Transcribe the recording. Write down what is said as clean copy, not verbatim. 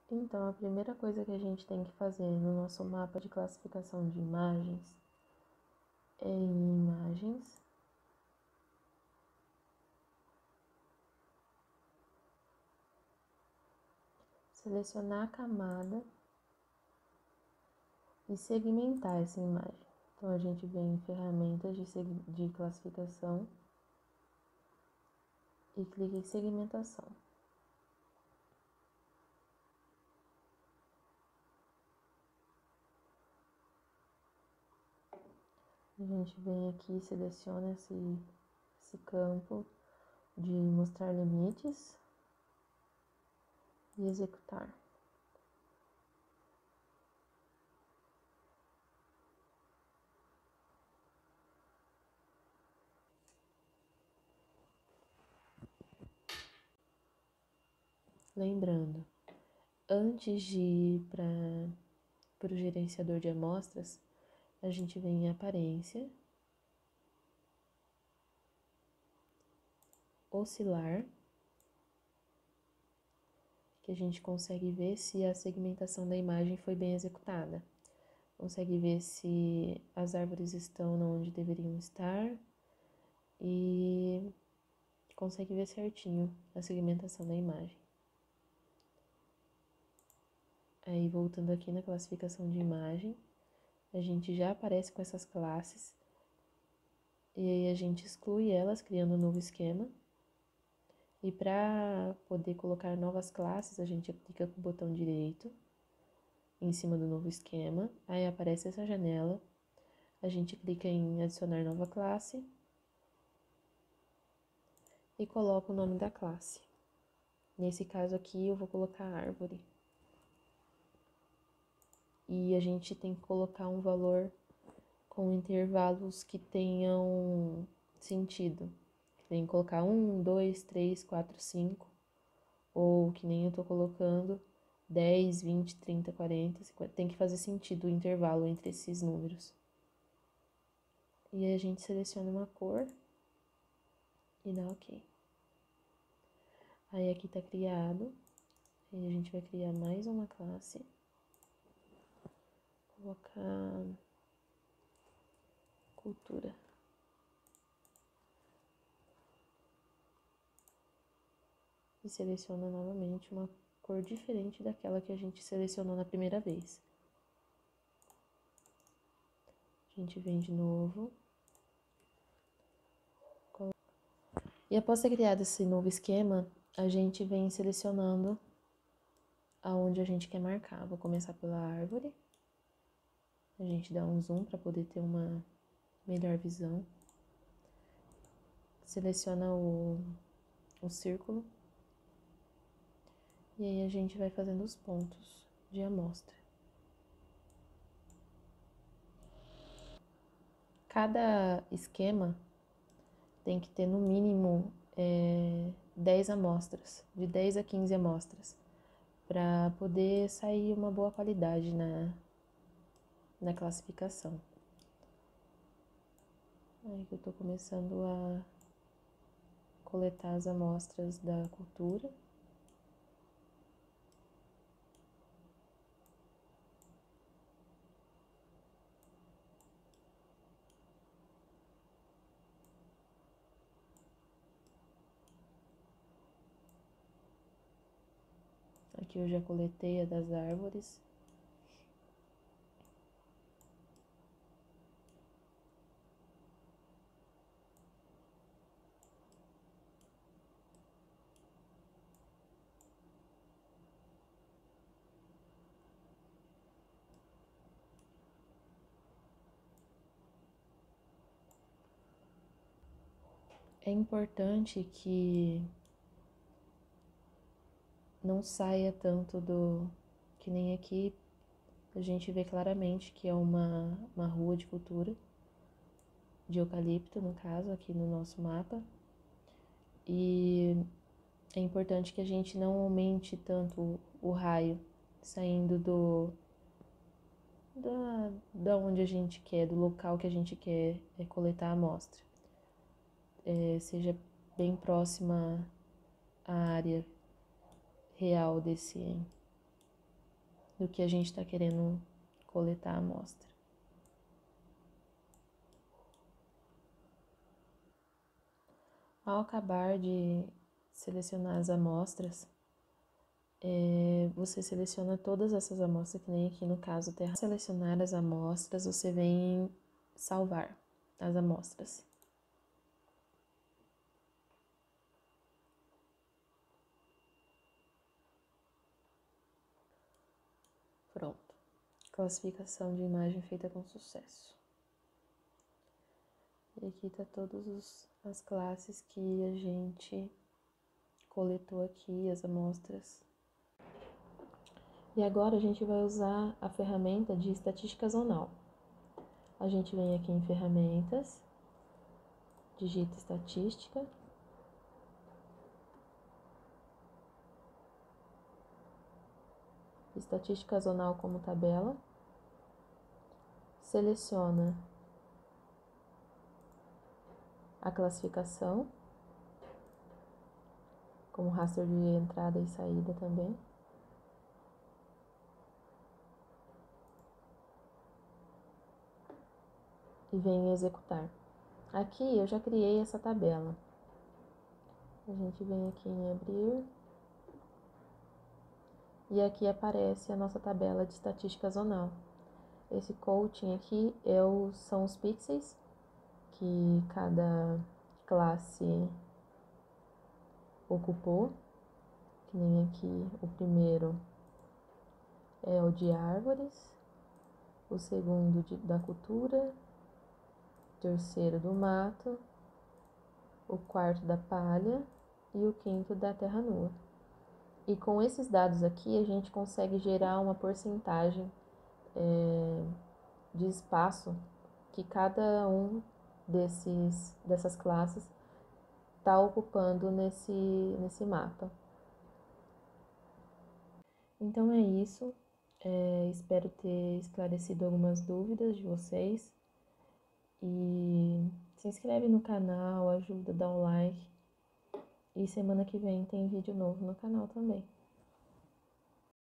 Então, a primeira coisa que a gente tem que fazer no nosso mapa de classificação de imagens é em imagens, selecionar a camada e segmentar essa imagem. Então, a gente vem em ferramentas de classificação e clica em segmentação. A gente vem aqui e seleciona esse campo de mostrar limites e executar. Lembrando, antes de ir para o gerenciador de amostras, a gente vem em aparência, oscilar, que a gente consegue ver se a segmentação da imagem foi bem executada. Consegue ver se as árvores estão onde deveriam estar e consegue ver certinho a segmentação da imagem. Aí, voltando aqui na classificação de imagem, a gente já aparece com essas classes e aí a gente exclui elas, criando um novo esquema. E para poder colocar novas classes, a gente clica com o botão direito em cima do novo esquema, aí aparece essa janela, a gente clica em adicionar nova classe e coloca o nome da classe. Nesse caso aqui eu vou colocar árvore. E a gente tem que colocar um valor com intervalos que tenham sentido. Tem que colocar 1, 2, 3, 4, 5, ou que nem eu tô colocando 10, 20, 30, 40, 50. Tem que fazer sentido o intervalo entre esses números. E aí a gente seleciona uma cor e dá OK. Aí aqui tá criado. Aí a gente vai criar mais uma classe. Colocar cultura. E seleciona novamente uma cor diferente daquela que a gente selecionou na primeira vez. A gente vem de novo. E após ter criado esse novo esquema, a gente vem selecionando aonde a gente quer marcar. Vou começar pela árvore. A gente dá um zoom para poder ter uma melhor visão. Seleciona o círculo. E aí a gente vai fazendo os pontos de amostra. Cada esquema tem que ter no mínimo 10 amostras, de 10 a 15 amostras, para poder sair uma boa qualidade na classificação. Aí que eu tô começando a coletar as amostras da cultura. Aqui eu já coletei a das árvores. É importante que não saia tanto que nem aqui a gente vê claramente que é uma rua de cultura, de eucalipto, no caso, aqui no nosso mapa. E é importante que a gente não aumente tanto o raio saindo da onde a gente quer, do local que a gente quer coletar a amostra. Seja bem próxima à área real do que a gente está querendo coletar a amostra. Ao acabar de selecionar as amostras, você seleciona todas essas amostras, que nem aqui no caso terra. Selecionar as amostras, você vem em salvar as amostras. Pronto. Classificação de imagem feita com sucesso. E aqui tá todas as classes que a gente coletou aqui, as amostras. E agora a gente vai usar a ferramenta de estatística zonal. A gente vem aqui em ferramentas, digita estatística. Estatística zonal como tabela. Seleciona a classificação, como raster de entrada e saída também. E vem em executar. Aqui eu já criei essa tabela. A gente vem aqui em abrir. E aqui aparece a nossa tabela de estatística zonal. Esse counting aqui são os pixels que cada classe ocupou. Que nem aqui, o primeiro é o de árvores, o segundo da cultura, o terceiro do mato, o quarto da palha e o quinto da terra nua. E com esses dados aqui, a gente consegue gerar uma porcentagem de espaço que cada um dessas classes está ocupando nesse mapa. Então é isso. Espero ter esclarecido algumas dúvidas de vocês. E se inscreve no canal, ajuda, dá um like. E semana que vem tem vídeo novo no canal também.